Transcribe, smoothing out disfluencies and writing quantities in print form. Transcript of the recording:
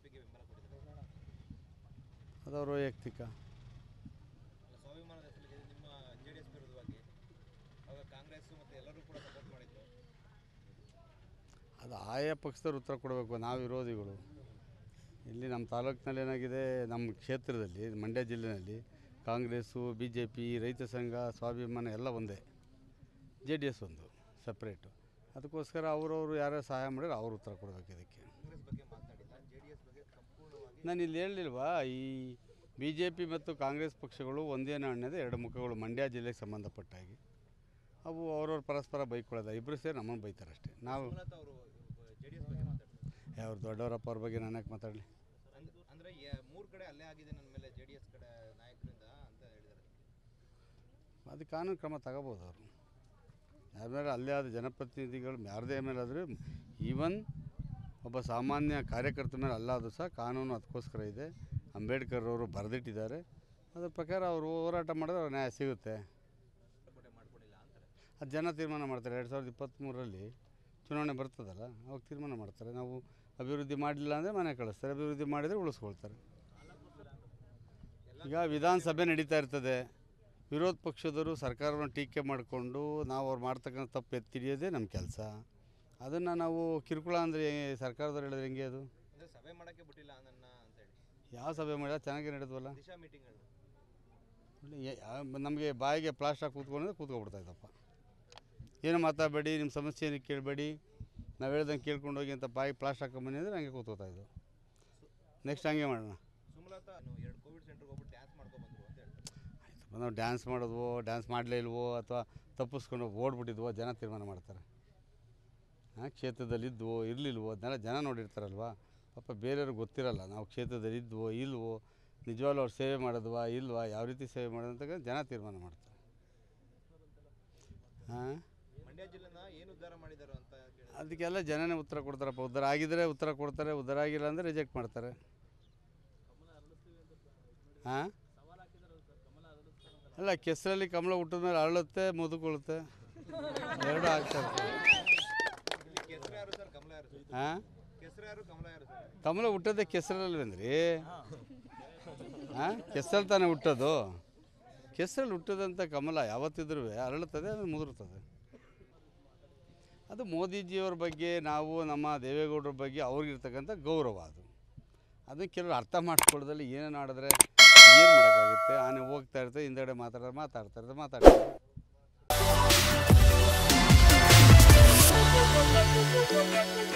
ಬಿಜೆಪಿಗೆ ಬೆಂಬಲ ಕೊಟ್ಟಿದ್ದಾರೆ? ಅದರ ವೈಯಕ್ತಿಕ. ಸ್ವಾಭಿಮಾನದ ಹೆಸರಿಗೆ ನಿಮ್ಮ ಜೆಡಿಎಸ್ ವಿರುದ್ಧವಾಗಿ ಆಗ ಕಾಂಗ್ರೆಸ್ ಮತ್ತು ಎಲ್ಲರೂ ಕೂಡ ಸಪೋರ್ಟ್ ಮಾಡಿದ್ರು. ಅದು ಆಯಾ ಪಕ್ಷದವ್ರು ಉತ್ತರ ಕೊಡಬೇಕು, ನಾವು ವಿರೋಧಿಗಳು. ಇಲ್ಲಿ ನಮ್ಮ ತಾಲೂಕಿನಲ್ಲಿ ಏನಾಗಿದೆ, ನಮ್ಮ ಕ್ಷೇತ್ರದಲ್ಲಿ ಮಂಡ್ಯ ಜಿಲ್ಲೆಯಲ್ಲಿ ಕಾಂಗ್ರೆಸ್ಸು, BJP, ರೈತ ಸಂಘ, ಸ್ವಾಭಿಮಾನ ಎಲ್ಲ ಒಂದೇ. JDS ಒಂದು ಸಪ್ರೇಟು. ಅದಕ್ಕೋಸ್ಕರ ಅವರವರು ಯಾರ್ಯಾರು ಸಹಾಯ ಮಾಡಿದ್ರೆ ಅವ್ರು ಉತ್ತರ ಕೊಡಬೇಕು ಇದಕ್ಕೆ. ಕಾಂಗ್ರೆಸ್ ಬಗ್ಗೆ ಮಾತಾಡಿಲ್ಲ, JDS ಬಗ್ಗೆ ಸಂಪೂರ್ಣವಾಗಿ ನಾನು ಇಲ್ಲಿ ಹೇಳಿಲ್ವಾ, ಈ BJP ಮತ್ತು ಕಾಂಗ್ರೆಸ್ ಪಕ್ಷಗಳು ಒಂದೇ ನಾಣ್ಯದ ಎರಡು ಮುಖಗಳು. ಮಂಡ್ಯ ಜಿಲ್ಲೆಗೆ ಸಂಬಂಧಪಟ್ಟಾಗಿ ಅವು ಅವ್ರವ್ರು ಪರಸ್ಪರ ಬೈಕೊಳ್ಳೋದ, ಇಬ್ಬರು ಸೇರಿ ನಮ್ಮನ್ನು ಬೈತಾರೆ ಅಷ್ಟೇ. ನಾವು ಅವರು JDS ಬಗ್ಗೆ ಮಾತಾಡ್ತಾರೆ. ಅವ್ರು ದೊಡ್ಡವರಪ್ಪ ಅವ್ರ ಬಗ್ಗೆ ನಾನು ಯಾಕೆ ಮಾತಾಡಲಿ? ಅಂದರೆ 3 ಕಡೆ ಅಲ್ಲೇ ಆಗಿದೆ ನನ್ನ ಮೇಲೆ JDS ಕಡೆ ನಾಯಕರಿಂದ ಅಂತ ಹೇಳಿದ್ದಾರೆ. ಅದು ಕಾನೂನು ಕ್ರಮ ತಗೋಬೋದು ಅವರು. ಯಾರ ಮೇಲೆ ಅಲ್ಲೇ ಆದ ಜನಪ್ರತಿನಿಧಿಗಳು ಯಾರದೇ ಮೇಲಾದರೂ, ಈವನ್ ಒಬ್ಬ ಸಾಮಾನ್ಯ ಕಾರ್ಯಕರ್ತ ಮೇಲೆ ಅಲ್ಲಾದರೂ ಸಹ ಕಾನೂನು ಅದಕ್ಕೋಸ್ಕರ ಇದೆ. ಅಂಬೇಡ್ಕರ್ ಅವರು ಬರೆದಿಟ್ಟಿದ್ದಾರೆ. ಅದ್ರ ಪ್ರಕಾರ ಅವರು ಹೋರಾಟ ಮಾಡಿದ್ರೆ ಅವ್ರ ನ್ಯಾಯ ಸಿಗುತ್ತೆ. ಅದು ಜನ ತೀರ್ಮಾನ ಮಾಡ್ತಾರೆ. 2023ರಲ್ಲಿ ಚುನಾವಣೆ ಬರ್ತದಲ್ಲ, ಅವಾಗ ತೀರ್ಮಾನ ಮಾಡ್ತಾರೆ. ನಾವು ಅಭಿವೃದ್ಧಿ ಮಾಡಲಿಲ್ಲ ಅಂದರೆ ಮನೆ ಕಳಿಸ್ತಾರೆ, ಅಭಿವೃದ್ಧಿ ಮಾಡಿದರೆ ಉಳಿಸ್ಕೊಳ್ತಾರೆ. ಈಗ ವಿಧಾನಸಭೆ ನಡೀತಾ ಇರ್ತದೆ, ವಿರೋಧ ಪಕ್ಷದವರು ಸರ್ಕಾರವನ್ನು ಟೀಕೆ ಮಾಡಿಕೊಂಡು ನಾವು ಅವ್ರು ಮಾಡ್ತಕ್ಕಂಥ ತಪ್ಪು ಎತ್ತಿಡಿಯೋದೇ ನಮ್ಮ ಕೆಲಸ. ಅದನ್ನು ನಾವು ಕಿರುಕುಳ ಅಂದರೆ ಸರ್ಕಾರದವ್ರು ಹೇಳಿದ್ರೆ ಹೆಂಗೆ? ಅದು ಸಭೆ ಮಾಡೋಕ್ಕೆ ಬಿಟ್ಟಿಲ್ಲ ನನ್ನ ಅಂತೇಳಿ. ಯಾವ ಸಭೆ ಮಾಡಿಲ್ಲ, ಚೆನ್ನಾಗಿ ನಡೆದ್ವಲ್ಲ. ದಿಶಾ ಮೀಟಿಂಗ್ಗಳು ನಮಗೆ ಬಾಯಿಗೆ ಪ್ಲಾಸ್ಟರ್ ಕೂತ್ಕೊಂಡ್ರೆ ಕೂತ್ಕೊಬಿಡ್ತಾಯಿದ್ದಪ್ಪ. ಏನು ಮಾತಾಡಬೇಡಿ, ನಿಮ್ಮ ಸಮಸ್ಯೆಯನ್ನು ಕೇಳಬೇಡಿ, ನಾವು ಹೇಳ್ದಂಗೆ ಕೇಳ್ಕೊಂಡು ಹೋಗಿ ಅಂತ ಬಾಯಿಗೆ ಪ್ಲಾಸ್ಟರ್ ಹಾಕೊಂಬನ್ನಿ ಅಂದರೆ ಹಂಗೆ ಕೂತ್ಕೋತಾಯಿದ್ದು. ನೆಕ್ಸ್ಟ್ ಹಂಗೆ ಮಾಡೋಣ. ಸುಮಲತಾ 2 ಕೋವಿಡ್ ಸೆಂಟ್ರಿಗೆ ಹೋಗ್ಬಿಟ್ಟು ಡ್ಯಾನ್ಸ್ ಮಾಡ್ಕೊಬಂದ್ರು ಅಂತ ಹೇಳ್ತಾರೆ. ಆಯ್ತಪ್ಪ, ನಾವು ಡ್ಯಾನ್ಸ್ ಮಾಡಿದ್ವೋ, ಡ್ಯಾನ್ಸ್ ಮಾಡಲೇ ಇಲ್ವೋ, ಅಥವಾ ತಪ್ಪಿಸ್ಕೊಂಡು ಓಡ್ಬಿಟ್ಟಿದ್ವೋ ಜನ ತೀರ್ಮಾನ ಮಾಡ್ತಾರೆ. ಕ್ಷೇತ್ರದಲ್ಲಿದ್ವೋ ಇರಲಿಲ್ವೋ ಅದನ್ನೆಲ್ಲ ಜನ ನೋಡಿರ್ತಾರಲ್ವ. ಪಾಪ ಬೇರೆಯವ್ರಿಗೆ ಗೊತ್ತಿರಲ್ಲ ನಾವು ಕ್ಷೇತ್ರದಲ್ಲಿದ್ವೋ ಇಲ್ವೋ, ನಿಜವಾಗ್ಲೂ ಅವ್ರು ಸೇವೆ ಮಾಡಿದ್ವಾ ಇಲ್ವಾ, ಯಾವ ರೀತಿ ಸೇವೆ ಮಾಡೋದಂತ ಜನ ತೀರ್ಮಾನ ಮಾಡ್ತಾರೆ. ಮಂಡ್ಯ ಜಿಲ್ಲೆನ ಏನು ಉದ್ಧಾರ ಮಾಡಿದ್ದಾರೆ ಅಂತ ಅದಕ್ಕೆಲ್ಲ ಜನನೇ ಉತ್ತರ ಕೊಡ್ತಾರಪ್ಪ. ಉದ್ಧಾರ ಆಗಿದ್ದರೆ ಉತ್ತರ ಕೊಡ್ತಾರೆ, ಉದ್ಧಾರ ಆಗಿಲ್ಲ ಅಂದರೆ ರಿಜೆಕ್ಟ್ ಮಾಡ್ತಾರೆ. ಅಲ್ಲ, ಕೆಸರಲ್ಲಿ ಕಮಲ ಹುಟ್ಟಿದ ಮೇಲೆ ಅರಳುತ್ತೆ, ಮುದುಕೊಳ್ಳುತ್ತೆ, ಎರಡೂ ಆಗ್ತಾರೆ. ಕಮಲ ಹುಟ್ಟೋದೇ ಕೆಸರಲ್ವೇನ್ರಿ? ಕೆಸರಲ್ಲಿ ತಾನೇ ಹುಟ್ಟೋದು. ಕೆಸರಲ್ಲಿ ಹುಟ್ಟೋದಂಥ ಕಮಲ ಯಾವತ್ತಿದ್ರೂ ಅರಳುತ್ತದೆ, ಅದು ಮುದುರುತ್ತದೆ. ಅದು ಮೋದಿಜಿಯವ್ರ ಬಗ್ಗೆ, ನಾವು ನಮ್ಮ ದೇವೇಗೌಡರ ಬಗ್ಗೆ ಅವ್ರಿಗಿರ್ತಕ್ಕಂಥ ಗೌರವ. ಅದನ್ನು ಕೆಲವರು ಅರ್ಥ ಮಾಡಿಸ್ಕೊಳ್ಳೋದ್ರಲ್ಲಿ ಏನೇನು ಆಡಿದ್ರೆ ಏನು ಮಾಡೋಕ್ಕಾಗುತ್ತೆ. ಆನೆ ಹೋಗ್ತಾ ಇರ್ತದೆ, ಹಿಂದೆಗಡೆ ಮಾತಾಡ್ತಾರೆ.